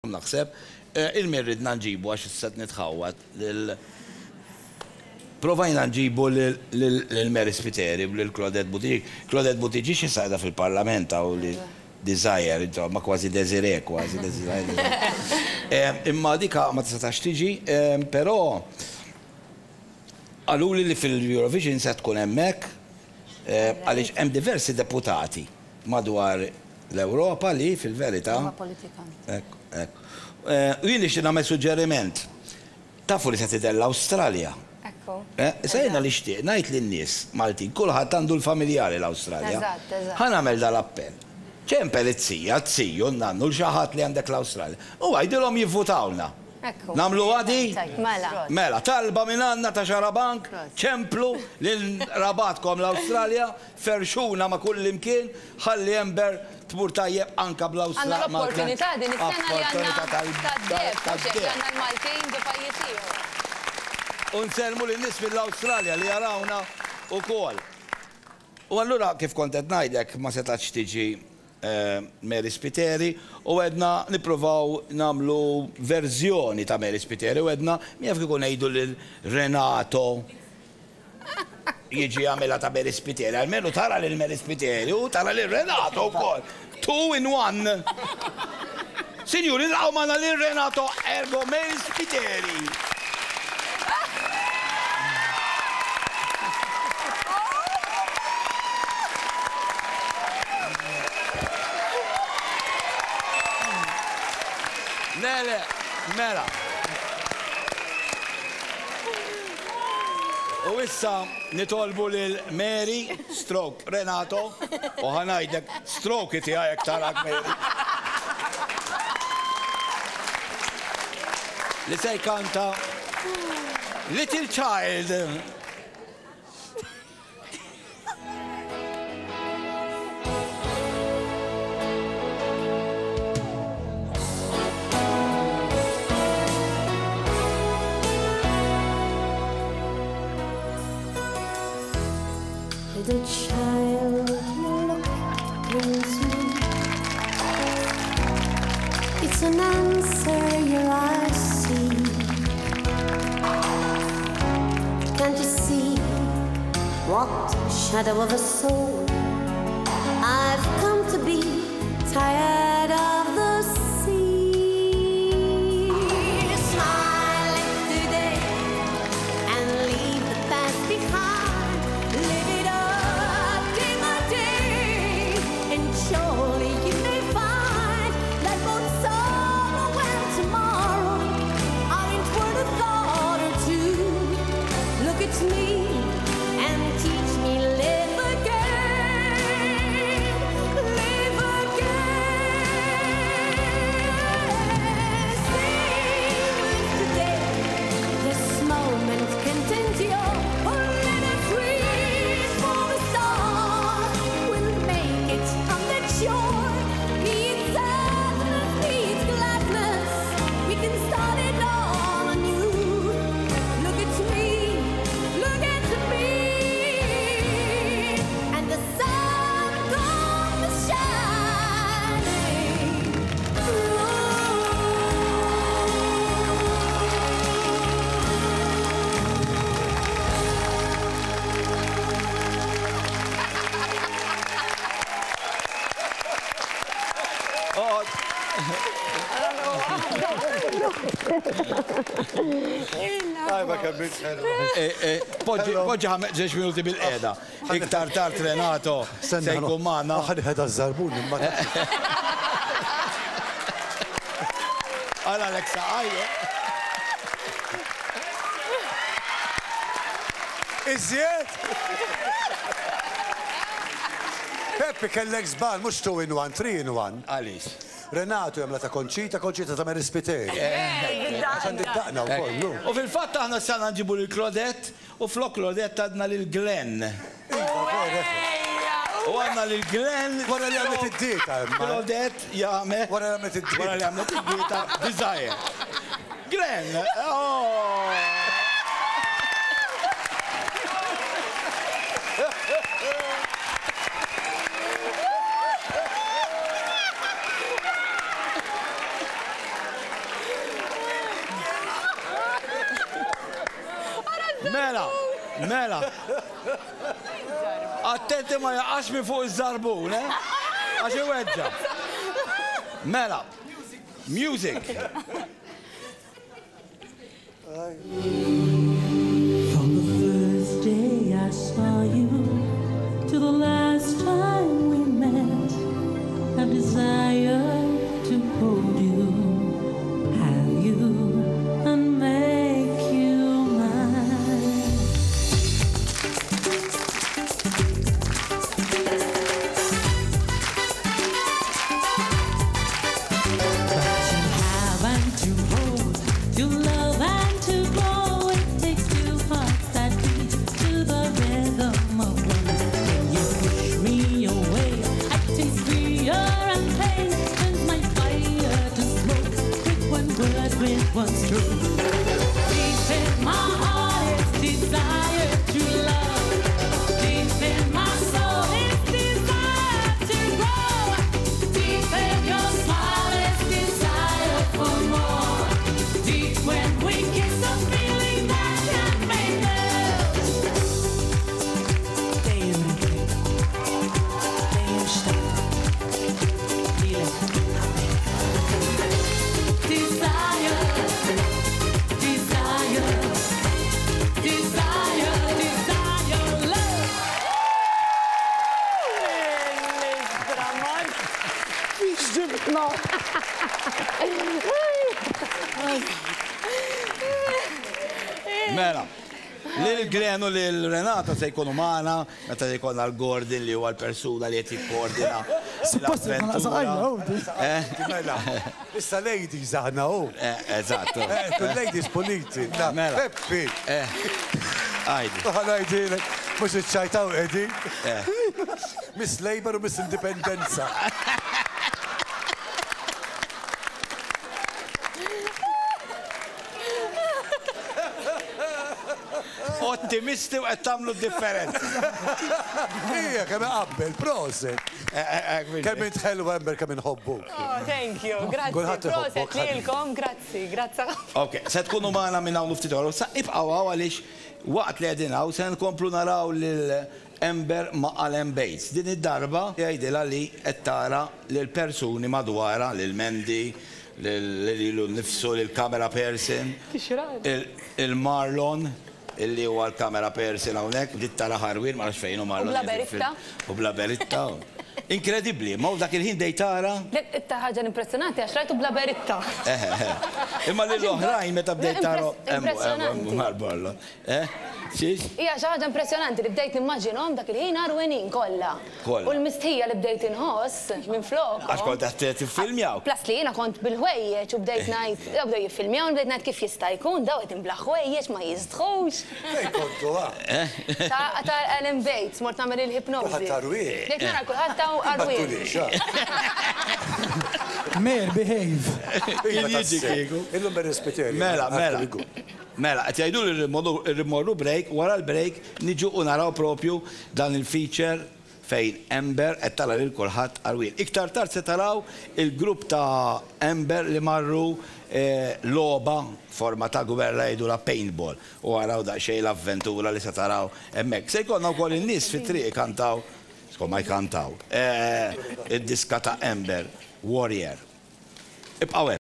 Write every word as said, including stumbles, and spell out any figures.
naħseb il-min ridna nġibu għax s-sat nitħawat provajna nġibu l-Mary Spiteri u l-Claudette Buttigieg. Claudette Buttigieg xisajda fil-parlament għaw li Desire, ma kważi Desire, kważi Desire. Imma dika ma t-satax tiġi, pero għallu li fil-Eurovision se tkun hemmhekk għaliex hemm diversi deputati madwar l-Ewropa li fil-verità. U jien nixtieq nagħmel suġġeriment. Tafu li se tidher l-Awstralja. Ekku. Sejna li xtieq ngħid lin-nies Maltin, kulħadd għandu l-familjari l-Awstralja. Eżatt, eżatt. Ħa nagħmel dal-appell. ċempel it-sija, t-siju, nannu l-xaħat li għandek l-Awstralja. U għajdilhom jivvutawna. Ekku. Namlu għadi? Mela. Mela, talba minn għandna ta' Xarabank, ċemplu l-rabatkom l-Awstralja, ferxuna ma' kull imkien, ħalli jember tmur tajjeb anka bl-Awstralja. Għanna l-opportunità din is-sena li għanna tad-deb, għanna l-Maltin bi pajjiżieħor. Unsermu l-nis fil-Awstralja li jarawna u kol. U allura kif kontet najdek ma setax tiġi Mary Spiteri u għedna niprovaw namlu verżjoni ta' Mary Spiteri u għedna mjaf kikun għajdu l-Renato jiġi għamela ta' Mary Spiteri, għalmenu tara l-Mary Spiteri u tara l-Renato u kol. Two in one. Signori, l-għawmana l-Renato ergo Mary Spiteri. Nele, mela. U issa nitolbu lil Mary, stroke Renato, u ħanajdek stroke iti għajek tarak Mary. Li sej kanta Little Child. Little child, you look into me. It's an answer your eyes see. Can't you see what shadow of a soul I've come to be? Tired of the sea. Smile today and leave the past behind. Live it up day by day, and surely you may find that both sorrow and tomorrow aren't worth a thought or two. Look at me and teach me live again, live again. Sing with today, this moment content your let us reach for the stars. We'll make it on that shore. Needs sadness, needs gladness. We can start it all anew. Look at me, look at me, and the sun comes shining through. Għajba kabbit ħelu. Poġġi ħameq ġeġ minuti bil-qeda. Iktar tard Renato se jkun magħna. Ħadi ħeda zzarbun imma. Għala Alexa, għajja. Iżjed! Peppi kellek zbal, mux two in one, three in one. Għalis. Renato jemla ta' Konċita, Konċita ta' Mary Spiteri. Għaxan diddaqna u kollu. U fil-fatt aħna s-sana nġibu l-Claudette u flok Claudette għadna l-Glenn. U għadna l-Glenn. Wara li għamlet id-dieta. Claudette jgħamlet. Wara li għamlet id-dieta. Wara li għamlet id-dieta. Desire. Glenn. Oh. Mela, mela. Attenti ma jaqax mi fuq iż-żarbun, eh? Għax iweġġa. Mela. Music. From the first day I saw you to the last time we met, I desire to hold you, have you, and make you mine. But to have and to hold, to love and to grow, it takes two hearts that beat to the rhythm of one. When you push me away, I taste fear and pain, turns my fire to smoke with one word, with one stroke. Deep in my heart is desire to love. Deep in my soul is desire to grow. Deep in your smile is desire for more. Deep when we kiss, a feeling that can't be known. Dejjem rikri, dejjem xtaqt, lilek ħabbek. Desire, desire, desire, desire, love. Mela. Lil Glen u lil Renata se jkunu maħna, meta se jkunu għal-Gordon li huwa l-persuna li jett jikkoordina. Suppost jkun għazajna, Eh? Issa ladies aħna u. Eh, eżattu. Kun ladies politi. Na, Mela. Peppi. Eh. Għajdi. Għanajdilek, mux iċċajtaw edi. Eh. Miss Labour u Miss Indipendenza. Ottimisti u qed tagħmlu differenza. Ija, kemm qabbel, proset. Kemm intħellu Ember, kemm inħobbu. Oh, thank you, grazzi. Kulħadd Proset iħobbok, lilkom, grazzi, grazzi. Ok, se tkunu maħna minn hawn ftit għalu. Sa ibqaw għaw għalix waqt li għedin għaw se nkomplu naraw l-Ember ma' Alan Bates. Din id-darba jgħidilha li qed tara lill-persuni madwara, lill-Mendi, lilu nifsu, lill-camera person, il-Marlon, illi huwa l-camera person hawnhekk, dit tara ħarwien ma nafx fejn hu Marlon. U bla Beritta. U bla Beritta. Inkredibbli, ma dak il-ħin dejtara. Itta ħaġa impressionanti għax rajtu bla Beritta. Imma lill-oħrajn meta bdejt tara Impressionanti. Marlon. Eh? Xiex? Hija xi ħaġa impressjonanti li bdejt nimmaġinhom dak il-ħin arwenin kollha. Kollha. U l-mistħija li bdejt inħoss minn flok. Għax kont qed tiffilmjaw. Plas li jiena kont bil-ħwejjeġ u bdejt ngħid, daw bdew jiffilmjaw u bdejt ngħid kif jista' jkun daw qed imbla ħwejjeġ ma jiżdħux. Ej, kontu għa. Ta' Alan Bates, mort nagħmel il-hipnosi. Kulħadd arwien. Bdejt nara kulħadd ta' arwien. Mer, behave. Illum bir-rispeteri. Mela, mela. Mela, qed jgħidu li rrimorru break, wara l-break niġu u naraw propju dan il-feature fejn Ember qed tara lil kulħadd arwien. Iktar tard se taraw il-grupp ta' Ember li marru loba forma ta' gwerra jgħidu la paintball u għaraw daqsxejn l-avventura li se taraw hemmhekk. Se jkollna wkoll in-nies fit-triq kantaw, skont ma jkantaw, id-diska ta' Ember, Warrior. Ibqgħu